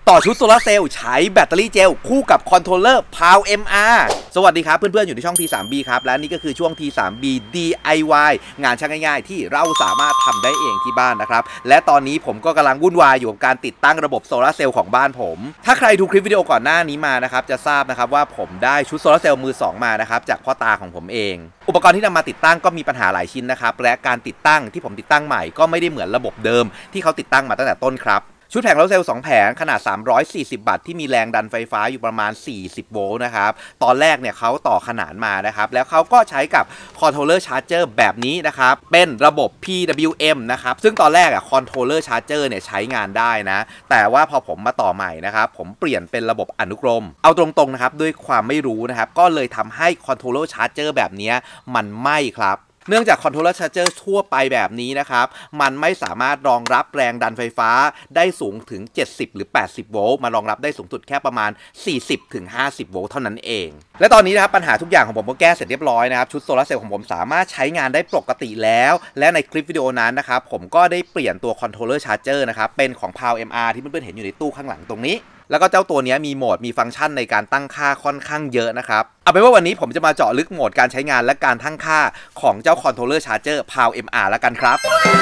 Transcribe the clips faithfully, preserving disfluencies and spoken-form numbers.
ต่อชุดโซลาร์เซลล์ใช้แบตเตอรี่เจลคู่กับคอนโทรลเลอร์ พาว เอ็ม อาร์ สวัสดีครับเพื่อนๆอยู่ในช่อง ที ทรี บี ครับและนี่ก็คือช่วง ที ทรี บี ดี ไอ วาย งานช่างง่ายๆที่เราสามารถทำได้เองที่บ้านนะครับและตอนนี้ผมก็กำลังวุ่นวายอยู่กับการติดตั้งระบบโซลาร์เซลล์ของบ้านผมถ้าใครดูคลิปวิดีโอก่อนหน้านี้มานะครับจะทราบนะครับว่าผมได้ชุดโซลาร์เซลล์มือสองมานะครับจากพ่อตาของผมเองอุปกรณ์ที่นำมาติดตั้งก็มีปัญหาหลายชิ้นนะครับและการติดตั้งที่ผมติดตั้งใหม่ก็ไม่ได้เหมือนระบบเดิมที่เขาติดตั้งมาตั้งแต่ต้นครับชุดแผงโซลาร์เซลล์สองแผงขนาดสามร้อยสี่สิบวัตต์ที่มีแรงดันไฟฟ้าอยู่ประมาณสี่สิบโวลต์นะครับตอนแรกเนี่ยเขาต่อขนานมานะครับแล้วเขาก็ใช้กับคอนโทรลเลอร์ชาร์จเจอร์แบบนี้นะครับเป็นระบบ พี ดับเบิลยู เอ็ม นะครับซึ่งตอนแรกอะคอนโทรลเลอร์ชาร์จเจอร์เนี่ยใช้งานได้นะแต่ว่าพอผมมาต่อใหม่นะครับผมเปลี่ยนเป็นระบบอนุกรมเอาตรงๆนะครับด้วยความไม่รู้นะครับก็เลยทำให้คอนโทรลเลอร์ชาร์จเจอร์แบบนี้มันไหม้ครับเนื่องจากคอนโทรลเลอร์ชาร์จเจอร์ทั่วไปแบบนี้นะครับมันไม่สามารถรองรับแรงดันไฟฟ้าได้สูงถึงเจ็ดสิบหรือแปดสิบโวลต์มารองรับได้สูงสุดแค่ประมาณสี่สิบถึงห้าสิบโวลต์เท่านั้นเองและตอนนี้นะครับปัญหาทุกอย่างของผมก็แก้เสร็จเรียบร้อยนะครับชุดโซลาร์เซลล์ของผมสามารถใช้งานได้ปกติแล้วและในคลิปวิดีโอนั้นนะครับผมก็ได้เปลี่ยนตัวคอนโทรลเลอร์ชาร์จเจอร์นะครับเป็นของ พาว เอ็ม อาร์ ที่เพื่อนๆเห็นอยู่ในตู้ข้างหลังตรงนี้แล้วก็เจ้าตัวนี้มีโหมดมีฟังก์ชันในการตั้งค่าค่อนข้างเยอะนะครับเอาเป็นว่าวันนี้ผมจะมาเจาะลึกโหมดการใช้งานและการตั้งค่าของเจ้าคอนโทรลเลอร์ชาร์จเจอร์ พาว เอ็ม อาร์ แล้วกันครับ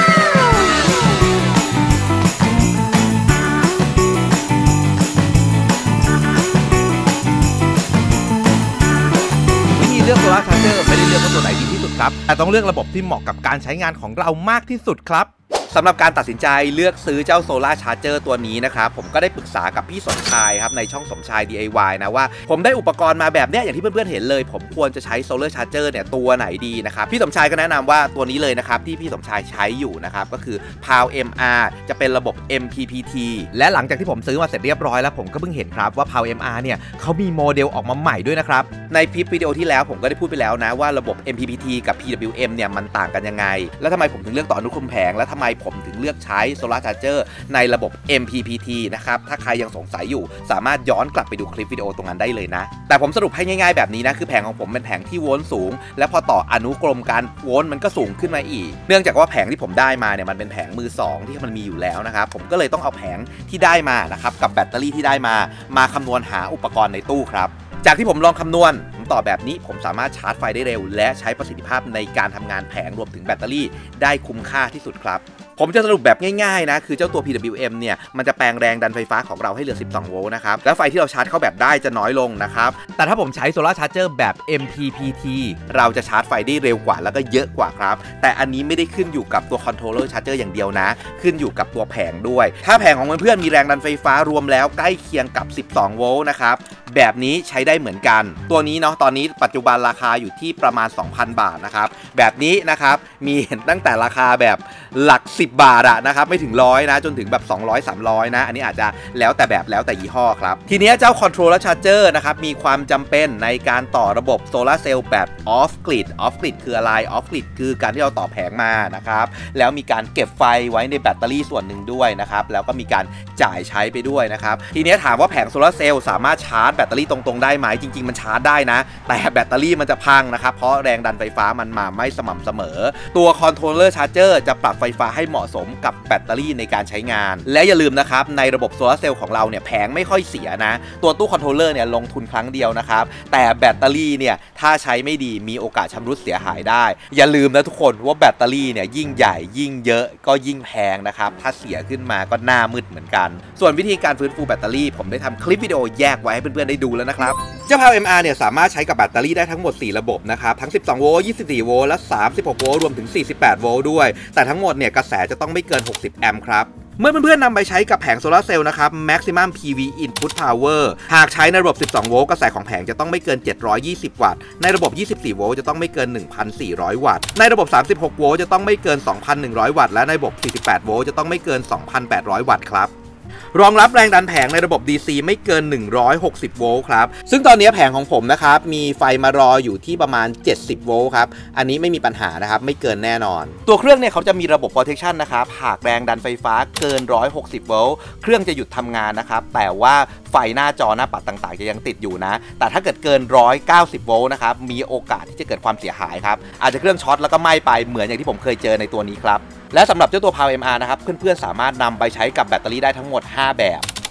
วิธีเลือกโซลาร์ชาร์จเจอร์ไม่ได้เลือกว่าตัวไหนดีที่สุดครับแต่ต้องเลือกระบบที่เหมาะกับการใช้งานของเรามากที่สุดครับสำหรับการตัดสินใจเลือกซื้อเจ้าโซลาร์ชาร์จเจอร์ตัวนี้นะครับผมก็ได้ปรึกษากับพี่สมชายครับในช่องสมชาย ดี ไอ วาย นะว่าผมได้อุปกรณ์มาแบบเนี้ยอย่างที่เพื่อนๆเห็นเลยผมควรจะใช้โซลาร์ชาร์จเจอร์เนี่ยตัวไหนดีนะครับพี่สมชายก็แนะนำว่าตัวนี้เลยนะครับที่พี่สมชายใช้อยู่นะครับก็คือ พาว เอ็ม อาร์ จะเป็นระบบ เอ็ม พี พี ที และหลังจากที่ผมซื้อมาเสร็จเรียบร้อยแล้วผมก็เพิ่งเห็นครับว่า พาว เอ็ม อาร์ เนี่ยเขามีโมเดลออกมาใหม่ด้วยนะครับในคลิปวิดีโอที่แล้วผมก็ได้พูดไปแล้วนะว่าระบบ เอ็ม พี พี ที กับ พี ดับเบิลยู เอ็ม เนี่ยมันต่างกันยังไงแล้วทำไมผมถึงเลือกต่ออนุกรมแผงและทำไมผมถึงเลือกใช้โซลาร์ชาร์จเจอร์ในระบบ เอ็ม พี พี ที นะครับถ้าใครยังสงสัยอยู่สามารถย้อนกลับไปดูคลิปวิดีโอตรงนั้นได้เลยนะแต่ผมสรุปให้ง่ายๆแบบนี้นะคือแผงของผมเป็นแผงที่โวลต์สูงและพอต่ออนุกรมกันโวลต์มันก็สูงขึ้นมาอีกเนื่องจากว่าแผงที่ผมได้มาเนี่ยมันเป็นแผงมือสองที่มันมีอยู่แล้วนะครับผมก็เลยต้องเอาแผงที่ได้มานะครับกับแบตเตอรี่ที่ได้มามาคำนวณหาอุปกรณ์ในตู้ครับจากที่ผมลองคำนวณต่อแบบนี้ผมสามารถชาร์จไฟได้เร็วและใช้ประสิทธิภาพในการทำงานแผงรวมถึงแบตเตอรี่ได้คุ้มค่าที่สุดครับผมจะสรุปแบบง่ายๆนะคือเจ้าตัว พี ดับเบิลยู เอ็ม เนี่ยมันจะแปลงแรงดันไฟฟ้าของเราให้เหลือสิบสองโวลต์นะครับแล้วไฟที่เราชาร์จเข้าแบบได้จะน้อยลงนะครับแต่ถ้าผมใช้โซลาร์ชาร์จเจอร์แบบ เอ็ม พี พี ที เราจะชาร์จไฟได้เร็วกว่าแล้วก็เยอะกว่าครับแต่อันนี้ไม่ได้ขึ้นอยู่กับตัวคอนโทรลเลอร์ชาร์จเจอร์อย่างเดียวนะขึ้นอยู่กับตัวแผงด้วยถ้าแผงของเพื่อนๆมีแรงดันไฟฟ้ารวมแล้วใกล้เคียงกับสิบสองโวลต์นะครับแบบนี้ใช้ได้เหมือนกันตัวนี้เนาะตอนนี้ปัจจุบันราคาอยู่ที่ประมาณ สองพัน บาทนะครับแบบนี้นะครับมีเห็นตั้งแต่ราคาแบบหลักสิบบาทอะนะครับไม่ถึงร้อยนะจนถึงแบบสองร้อย สามร้อยนะอันนี้อาจจะแล้วแต่แบบแล้วแต่ยี่ห้อครับทีนี้เจ้าคอนโทรลเลอร์ชาร์จเจอร์นะครับมีความจำเป็นในการต่อระบบโซลาร์เซลล์แบบออฟกริดออฟกริดคืออะไรออฟกริดคือการที่เราต่อแผงมานะครับแล้วมีการเก็บไฟไว้ในแบตเตอรี่ส่วนหนึ่งด้วยนะครับแล้วก็มีการจ่ายใช้ไปด้วยนะครับทีนี้ถามว่าแผงโซลาร์เซลล์สามารถชาร์จแบตเตอรี่ตรงๆได้ไหมจริงๆมันชาร์จได้นะแต่แบตเตอรี่มันจะพังนะครับเพราะแรงดันไฟฟ้ามันมาไม่สม่ำเสมอตัวคอนโทรลเลอร์ชาร์จเจอร์จะปรับไฟฟ้าให้เหมาะสมกับแบตเตอรี่ในการใช้งานและอย่าลืมนะครับในระบบโซลาร์เซลล์ของเราเนี่ยแผงไม่ค่อยเสียนะตัวตู้คอนโทรลเลอร์เนี่ยลงทุนครั้งเดียวนะครับแต่แบตเตอรี่เนี่ยถ้าใช้ไม่ดีมีโอกาสชำรุดเสียหายได้อย่าลืมนะทุกคนว่าแบตเตอรี่เนี่ยยิ่งใหญ่ยิ่งเยอะก็ยิ่งแพงนะครับถ้าเสียขึ้นมาก็หน้ามืดเหมือนกันส่วนวิธีการฟื้นฟูแบตเตอรี่ผมได้ทำคลิปวิดีโอแยกไว้ให้เพื่อนๆได้ดูแล้วนะครับเจ้า พาว เอ็ม อาร์ เนี่ยสามารถใช้กับแบตเตอรี่ได้ทั้งหมดสี่ระบบนะครับทั้งสิบสองโวลต์ยี่สิบสี่โวลต์และสามสิบหกโวลต์รวมถึงสี่สิบแปดโวลต์ด้วยแต่ทั้งหมดเนี่ยกระแสจะต้องไม่เกินหกสิบแอมป์ครับเมื่อเพื่อนๆนำไปใช้กับแผงโซลาร์เซลล์นะครับ maximum พี วี input power หากใช้ในระบบสิบสองโวลต์กระแสของแผงจะต้องไม่เกินเจ็ดร้อยยี่สิบวัตต์ในระบบยี่สิบสี่โวลต์จะต้องไม่เกิน หนึ่งพันสี่ร้อยวัตต์ในระบบสามสิบหกโวลต์จะต้องไม่เกิน สองพันหนึ่งร้อยวัตต์และในระบบสี่สิบแปดโวลต์จะต้องไม่เกิน สองพันแปดร้อยวัตต์ครับรองรับแรงดันแผงในระบบ ดี ซี ไม่เกินหนึ่งร้อยหกสิบโวลต์ครับซึ่งตอนนี้แผงของผมนะครับมีไฟมารออยู่ที่ประมาณเจ็ดสิบโวลต์ครับอันนี้ไม่มีปัญหานะครับไม่เกินแน่นอนตัวเครื่องเนี่ยเขาจะมีระบบ protection นะครับหากแรงดันไฟฟ้าเกินหนึ่งร้อยหกสิบโวลต์เครื่องจะหยุดทำงานนะครับแต่ว่าไฟหน้าจอหน้าปัดต่างๆจะยังติดอยู่นะแต่ถ้าเกิดเกินหนึ่งร้อยเก้าสิบโวลต์นะครับมีโอกาสที่จะเกิดความเสียหายครับอาจจะเครื่องช็อตแล้วก็ไหม้ไปเหมือนอย่างที่ผมเคยเจอในตัวนี้ครับและสำหรับเจ้าตัว พาว เอ็ม อาร์ นะครับเพื่อนๆสามารถนำไปใช้กับแบตเตอรี่ได้ทั้งหมดห้าแบบ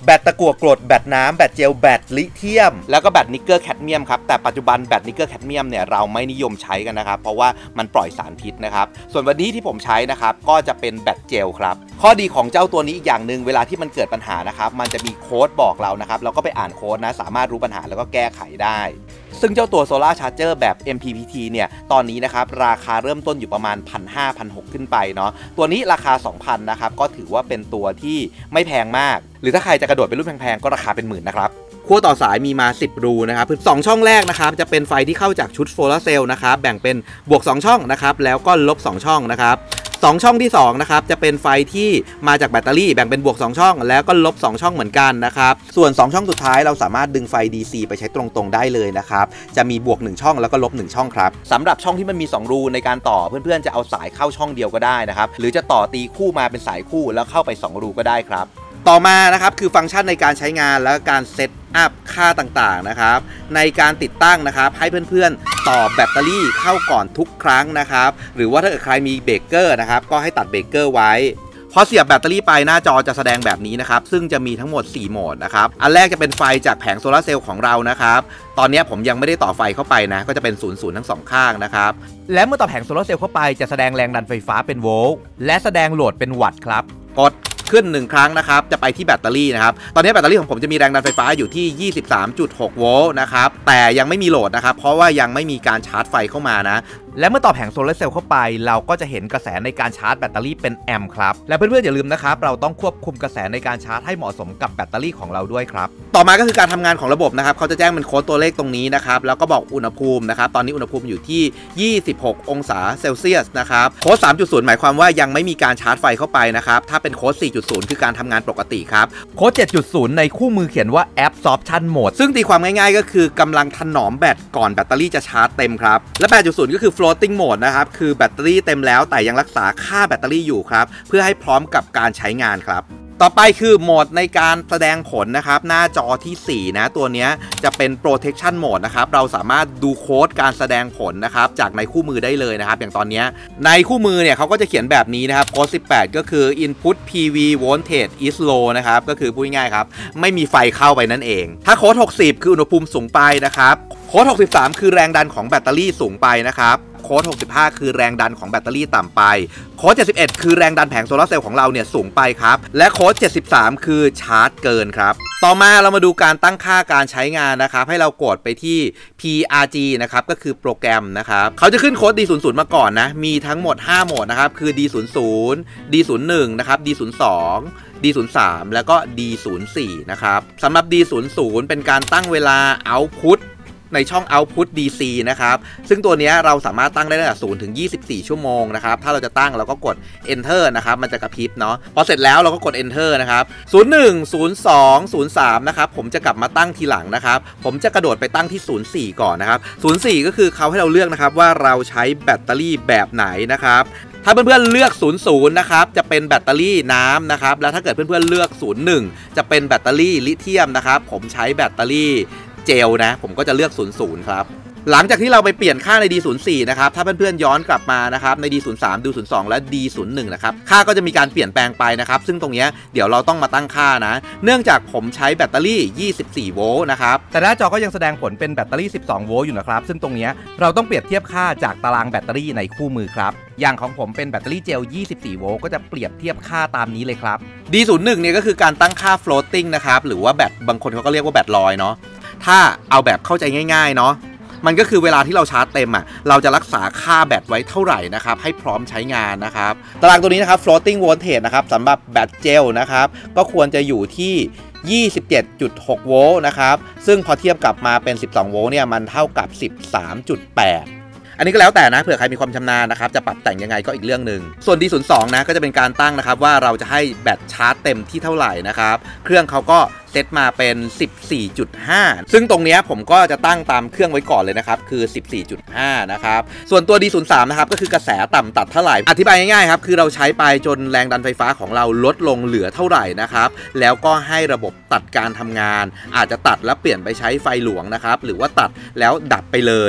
แบตตะกั่วกรดแบตน้ำแบตเจลแบตลิเธียมแล้วก็แบตนิกเกอร์แคดเมียมครับแต่ปัจจุบันแบตนิกเกอร์แคดเมียมเนี่ยเราไม่นิยมใช้กันนะครับเพราะว่ามันปล่อยสารพิษนะครับส่วนวันนี้ที่ผมใช้นะครับก็จะเป็นแบตเจลครับข้อดีของเจ้าตัวนี้อีกอย่างหนึ่งเวลาที่มันเกิดปัญหานะครับมันจะมีโค้ดบอกเรานะครับเราก็ไปอ่านโค้ดนะสามารถรู้ปัญหาแล้วก็แก้ไขได้ซึ่งเจ้าตัว Solar Charger แบบ เอ็ม พี พี ที เนี่ยตอนนี้นะครับราคาเริ่มต้นอยู่ประมาณ หนึ่งพันห้าร้อย หนึ่งพันหกร้อย ขึ้นไปเนาะตัวนี้ราคา สองพัน นะครับก็ถือว่าเป็นตัวที่ไม่แพงมากหรือถ้าใครจะกระโดดเป็นรุ่นแพงๆก็ราคาเป็นหมื่นนะครับขั้วต่อสายมีมาสิบรูนะครับสองช่องแรกนะครับจะเป็นไฟที่เข้าจากชุดโซลาร์เซลล์นะครับแบ่งเป็นบวกสองช่องนะครับแล้วก็ลบสองช่องนะครับสองช่องที่สองนะครับจะเป็นไฟที่มาจากแบตเตอรี่แบ่งเป็นบวกสองช่องแล้วก็ลบสองช่องเหมือนกันนะครับส่วนสองช่องสุดท้ายเราสามารถดึงไฟ ดี ซี ไปใช้ตรงๆได้เลยนะครับจะมีบวกหนึ่งช่องแล้วก็ลบหนึ่งช่องครับสำหรับช่องที่มันมีสองรูในการต่อเพื่อนๆจะเอาสายเข้าช่องเดียวก็ได้นะครับหรือจะต่อตีคู่มาเป็นสายคู่แล้วเข้าไปสองรูก็ได้ครับต่อมานะครับคือฟังก์ชันในการใช้งานและการเซตอัพค่าต่างๆนะครับในการติดตั้งนะครับให้เพื่อนๆต่อแบตเตอรี่เข้าก่อนทุกครั้งนะครับหรือว่าถ้าเกิดใครมีเบรกเกอร์นะครับก็ให้ตัดเบรกเกอร์ไว้พอเสียบแบตเตอรี่ไปหน้าจอจะแสดงแบบนี้นะครับซึ่งจะมีทั้งหมดสี่โหมดนะครับอันแรกจะเป็นไฟจากแผงโซลาร์เซลล์ของเรานะครับตอนนี้ผมยังไม่ได้ต่อไฟเข้าไปนะก็จะเป็นศูนย์ศูนย์ทั้งสองข้างนะครับและเมื่อต่อแผงโซลาร์เซลล์เข้าไปจะแสดงแรงดันไฟฟ้าเป็นโวลต์และแสดงโหลดเป็นวัตต์ครับกดขึ้นหนึ่งครั้งนะครับจะไปที่แบตเตอรี่นะครับตอนนี้แบตเตอรี่ของผมจะมีแรงดันไฟฟ้าอยู่ที่ ยี่สิบสามจุดหก โวลต์นะครับแต่ยังไม่มีโหลดนะครับเพราะว่ายังไม่มีการชาร์จไฟเข้ามานะและเมื่อต่อแผงโซลาร์เซลล์เข้าไปเราก็จะเห็นกระแสในการชาร์จแบตเตอรี่เป็นแอมป์ครับและเพื่อนๆอย่าลืมนะครับเราต้องควบคุมกระแสในการชาร์จให้เหมาะสมกับแบตเตอรี่ของเราด้วยครับต่อมาก็คือการทำงานของระบบนะครับเขาจะแจ้งเป็นโค้ดตัวเลขตรงนี้นะครับแล้วก็บอกอุณหภูมินะครับตอนนี้อุณหภูมิอยู่ที่ยี่สิบหกองศาเซลเซียสนะครับโค้ด สามจุดศูนย์ หมายความว่ายังไม่มีการชาร์จไฟเข้าไปนะครับถ้าเป็นโค้ด สี่จุดศูนย์ คือการทำงานปกติครับโค้ด เจ็ดจุดศูนย์ ในคู่มือเขียนว่า Absorption Mode ซึ่งตีความง่ายๆก็คือกำลังถนอมแบตก่อนแบตเตอรี่จะชาร์จเต็มครับและ แปดจุดศูนย์ ก็คือ Floating Mode นะครับคือแบตเตอรี่เต็มแล้วแต่ยังรักษาค่าแบตเตอรี่อยู่ครับเพื่อให้พร้อมกับการใช้งานครับต่อไปคือโหมดในการแสดงผลนะครับหน้าจอที่สี่นะตัวนี้จะเป็น protection mode นะครับเราสามารถดูโค้ดการแสดงผลนะครับจากในคู่มือได้เลยนะครับอย่างตอนนี้ในคู่มือเนี่ยเขาก็จะเขียนแบบนี้นะครับโค้ดสิบแปดก็คือ input พี วี voltage is low นะครับก็คือพูดง่ายๆครับไม่มีไฟเข้าไปนั่นเองถ้าโค้ดหกสิบคืออุณหภูมิสูงไปนะครับโค้ดหกสิบสามคือแรงดันของแบตเตอรี่สูงไปนะครับโค้ดหกสิบห้าคือแรงดันของแบตเตอรี่ต่ำไปโค้ดเจ็ดสิบเอ็ดคือแรงดันแผงโซลาร์เซลล์ของเราเนี่ยสูงไปครับและโค้ดเจ็ดสิบสามคือชาร์จเกินครับต่อมาเรามาดูการตั้งค่าการใช้งานนะครับให้เรากดไปที่ พี อาร์ จี นะครับก็คือโปรแกรมนะครับเขาจะขึ้นโค้ด ดี ศูนย์ ศูนย์ มาก่อนนะมีทั้งหมดห้าโหมดนะครับคือ ดี ศูนย์ ศูนย์ ดี ศูนย์ หนึ่ง นะครับ ดี ศูนย์ สอง ดี ศูนย์ สาม แล้วก็ ดี ศูนย์ สี่ นะครับสำหรับ ดี ศูนย์ ศูนย์ เป็นการตั้งเวลา outputในช่อง Output ดี ซี นะครับซึ่งตัวนี้เราสามารถตั้งได้ตั้งแต่ศูนย์ถึงยี่สิบสี่ชั่วโมงนะครับถ้าเราจะตั้งเราก็กด Enter นะครับมันจะกระพริบเนาะพอเสร็จแล้วเราก็กด Enter นะครับศูนย์ หนึ่ง ศูนย์ สอง ศูนย์ สามนะครับผมจะกลับมาตั้งทีหลังนะครับผมจะกระโดดไปตั้งที่ศูนย์ สี่ก่อนนะครับศูนย์ สี่ ก็คือเขาให้เราเลือกนะครับว่าเราใช้แบตเตอรี่แบบไหนนะครับถ้าเพื่อนๆเลือกศูนย์ ศูนย์นะครับจะเป็นแบตเตอรี่น้ำนะครับแล้วถ้าเกิดเพื่อนๆเลือกศูนย์ หนึ่งจะเป็นแบตเตอรี่ลิเธียมนะครับผมใช้แบตเตอรี่เจลนะผมก็จะเลือกศูนย์ ศูนย์ครับหลังจากที่เราไปเปลี่ยนค่าใน ดี ศูนย์ สี่ นะครับถ้าเพื่อนๆย้อนกลับมานะครับใน ดี ศูนย์ สาม ดี ศูนย์ สอง และ ดี ศูนย์ หนึ่ง นะครับค่าก็จะมีการเปลี่ยนแปลงไปนะครับซึ่งตรงนี้เดี๋ยวเราต้องมาตั้งค่านะเนื่องจากผมใช้แบตเตอรี่ยี่สิบสี่โวลต์นะครับแต่หน้าจอก็ยังแสดงผลเป็นแบตเตอรี่สิบสองโวลต์อยู่นะครับซึ่งตรงนี้เราต้องเปรียบเทียบค่าจากตารางแบตเตอรี่ในคู่มือครับอย่างของผมเป็นแบตเตอรี่เจลยี่สิบสี่โวลต์ก็จะเปรียบเทียบค่าตามนี้เลยครับ ดี ศูนย์ หนึ่ง เนี่ยก็คือการตั้งค่า floating นะครับหรือว่าแบตบางคนเขาก็เรียกว่าแบตลอยเนาะถ้าเอาแบบเข้าใจง่ายๆเนาะมันก็คือเวลาที่เราชาร์จเต็มอ่ะเราจะรักษาค่าแบตไว้เท่าไหร่นะครับให้พร้อมใช้งานนะครับตารางตัวนี้นะครับ floating voltage นะครับสำหรับแบตเจลนะครับก็ควรจะอยู่ที่ ยี่สิบเจ็ดจุดหก โวลต์นะครับซึ่งพอเทียบกับมาเป็นสิบสองโวลต์เนี่ยมันเท่ากับ สิบสามจุดแปดอันนี้ก็แล้วแต่นะเผื่อใครมีความชำนาญนะครับจะปรับแต่งยังไงก็อีกเรื่องหนึ่งส่วน ดี ศูนย์ สอง นะก็จะเป็นการตั้งนะครับว่าเราจะให้แบตชาร์จเต็มที่เท่าไหร่นะครับเครื่องเขาก็เซตมาเป็น สิบสี่จุดห้า ซึ่งตรงนี้ผมก็จะตั้งตามเครื่องไว้ก่อนเลยนะครับคือ สิบสี่จุดห้า นะครับส่วนตัว ดี ศูนย์ สาม นะครับก็คือกระแสต่ำตัดเท่าไหร่อธิบายง่ายๆครับคือเราใช้ไปจนแรงดันไฟฟ้าของเราลดลงเหลือเท่าไหร่นะครับแล้วก็ให้ระบบตัดการทำงานอาจจะตัดแล้วเปลี่ยนไปใช้ไฟหลวงนะครับหรือว่าตัดแล้วดับไปเลย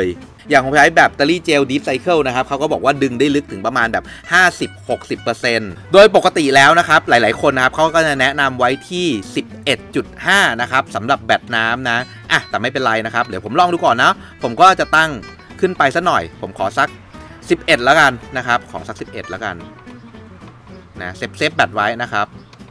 อย่างของใช้แบตเตอรี่เจลดีฟไซเคิลนะครับเขาก็บอกว่าดึงได้ลึกถึงประมาณแบบ ห้าสิบถึงหกสิบเปอร์เซ็นต์ โดยปกติแล้วนะครับหลายๆคนนะครับเขาก็จะแนะนำไว้ที่ สิบเอ็ดจุดห้า นะครับสำหรับแบตน้ำนะอ่ะแต่ไม่เป็นไรนะครับเดี๋ยวผมลองดูก่อนนะผมก็จะตั้งขึ้นไปสักหน่อยผมขอสักสิบเอ็ดแล้วกันนะครับขอสักสิบเอ็ดแล้วกันนะเซฟเซฟแบตไว้นะครับ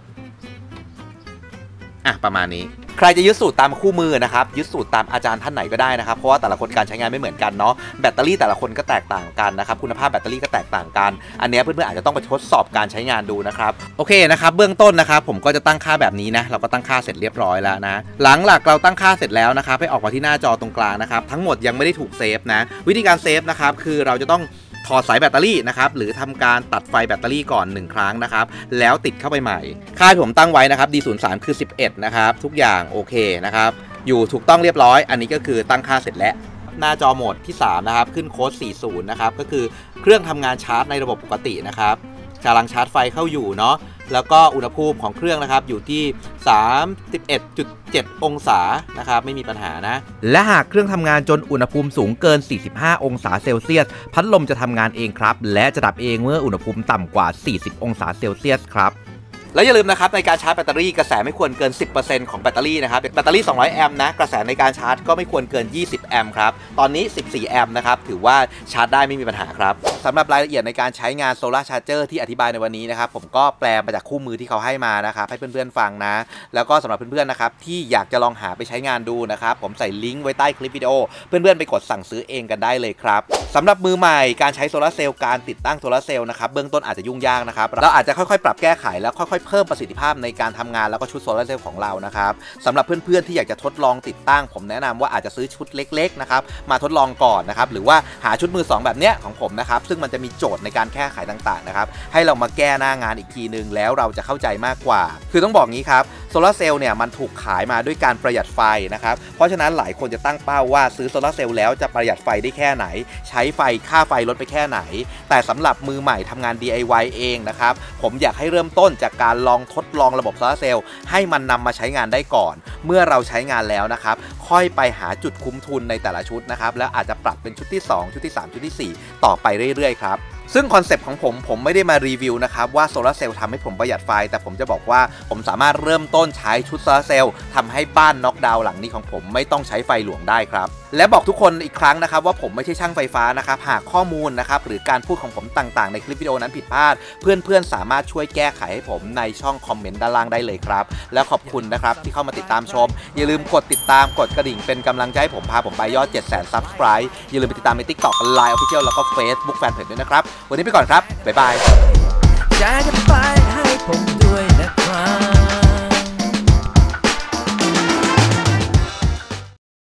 อ่ะประมาณนี้ใครจะยึดสูตรตามคู่มือนะครับยึดสูตรตามอาจารย์ท่านไหนก็ได้นะครับเพราะว่าแต่ละคนการใช้งานไม่เหมือนกันเนาะแบตเตอรี่แต่ละคนก็แตกต่างกันนะครับคุณภาพแบตเตอรี่ก็แตกต่างกันอันนี้เพื่อนๆอาจจะต้องไปทดสอบการใช้งานดูนะครับโอเคนะครับเบื้องต้นนะครับผมก็จะตั้งค่าแบบนี้นะเราก็ตั้งค่าเสร็จเรียบร้อยแล้วนะหลังหลักเราตั้งค่าเสร็จแล้วนะครับให้ออกมาที่หน้าจอตรงกลางนะครับทั้งหมดยังไม่ได้ถูกเซฟนะวิธีการเซฟนะครับคือเราจะต้องถอดสายแบตเตอรี่นะครับหรือทำการตัดไฟแบตเตอรี่ก่อนหนึ่งครั้งนะครับแล้วติดเข้าไปใหม่ค่าที่ผมตั้งไว้นะครับ ดี ศูนย์ สาม คือสิบเอ็ดนะครับทุกอย่างโอเคนะครับอยู่ถูกต้องเรียบร้อยอันนี้ก็คือตั้งค่าเสร็จแล้วหน้าจอโหมดที่สามนะครับขึ้นโค้ดสี่สิบนะครับก็คือเครื่องทำงานชาร์จในระบบปกตินะครับกำลังชาร์จไฟเข้าอยู่เนาะแล้วก็อุณหภูมิของเครื่องนะครับอยู่ที่ สามสิบเอ็ดจุดเจ็ด องศานะครับไม่มีปัญหานะและหากเครื่องทำงานจนอุณหภูมิสูงเกินสี่สิบห้าองศาเซลเซียสพัดลมจะทำงานเองครับและจะดับเองเมื่ออุณหภูมิต่ำกว่าสี่สิบองศาเซลเซียสครับแล้วอย่าลืมนะครับในการชาร์จแบตเตอรี่กระแสไม่ควรเกิน สิบเปอร์เซ็นต์ ของแบตเตอรี่นะครับแบตเตอรี่สองร้อยแอมป์นะกระแสในการชาร์จก็ไม่ควรเกินยี่สิบแอมป์ครับตอนนี้สิบสี่แอมป์นะครับถือว่าชาร์จได้ไม่มีปัญหาครับสำหรับรายละเอียดในการใช้งานโซลาร์ชาร์เจอร์ที่อธิบายในวันนี้นะครับผมก็แปลมาจากคู่มือที่เขาให้มานะครับให้เพื่อนๆฟังนะแล้วก็สำหรับเพื่อนๆนะครับที่อยากจะลองหาไปใช้งานดูนะครับผมใส่ลิงก์ไว้ใต้คลิปวิดีโอเพื่อนๆไปกดสั่งซื้อเองกันได้เลยครับสำหรับมือใหม่การใช้โซลาร์เซลล์การติดตั้งโซลาร์เซลล์นะครับเบื้องต้นอาจจะยุ่งยากนะครับเราอาจจะค่อยๆปรับแก้ไขแล้วค่อยๆเพิ่มประสิทธิภาพในการทำงานแล้วก็ชุดโซลาร์เซลล์ของเรานะครับสำหรับเพื่อนๆที่อยากจะทดลองติดตั้งผมแนะนำว่าอาจจะซื้อชุดเล็กๆนะครับมาทดลองก่อนนะครับหรือว่าหาชุดมือสองแบบเนี้ยของผมนะครับซึ่งมันจะมีโจทย์ในการแก้ไขต่างๆนะครับให้เรามาแก้หน้างานอีกทีนึงแล้วเราจะเข้าใจมากกว่าคือต้องบอกงี้ครับโซลาร์เซลล์เนี่ยมันถูกขายมาด้วยการประหยัดไฟนะครับเพราะฉะนั้นหลายคนจะตั้งเป้าว่าซื้อโซลาร์เซลล์แล้วจะประหยัดไฟได้แค่ไหนใช้ไฟค่าไฟลดไปแค่ไหนแต่สำหรับมือใหม่ทำงาน ดี ไอ วาย เองนะครับผมอยากให้เริ่มต้นจากการลองทดลองระบบโซลาร์เซลล์ให้มันนำมาใช้งานได้ก่อนเมื่อเราใช้งานแล้วนะครับค่อยไปหาจุดคุ้มทุนในแต่ละชุดนะครับแล้วอาจจะปรับเป็นชุดที่สองชุดที่สามชุดที่สี่ต่อไปเรื่อยๆครับซึ่งคอนเซปต์ของผมผมไม่ได้มารีวิวนะครับว่าโซลาร์เซลล์ทำให้ผมประหยัดไฟแต่ผมจะบอกว่าผมสามารถเริ่มต้นใช้ชุดโซลาร์เซลล์ทำให้บ้านน็อกดาวน์หลังนี้ของผมไม่ต้องใช้ไฟหลวงได้ครับและบอกทุกคนอีกครั้งนะครับว่าผมไม่ใช่ช่างไฟฟ้านะครับหากข้อมูลนะครับหรือการพูดของผมต่างๆในคลิปวิดีโอนั้นผิดพลาดเพื่อนๆสามารถช่วยแก้ไขให้ผมในช่องคอมเมนต์ด้านล่างได้เลยครับแล้วขอบคุณนะครับที่เข้ามาติดตามชมอย่าลืมกดติดตามกดกระดิ่งเป็นกำลังใจให้ผมพาผมไปยอด เจ็ดแสน ซับสไครบ์ อย่าลืมไปติดตามใน ติ๊กต็อก ไลน์ Official แล้วก็ Facebook Fanpage ด้วยนะครับวันนี้ไปก่อนครับบ๊ายบายอยากจะไปให้ผมด้วย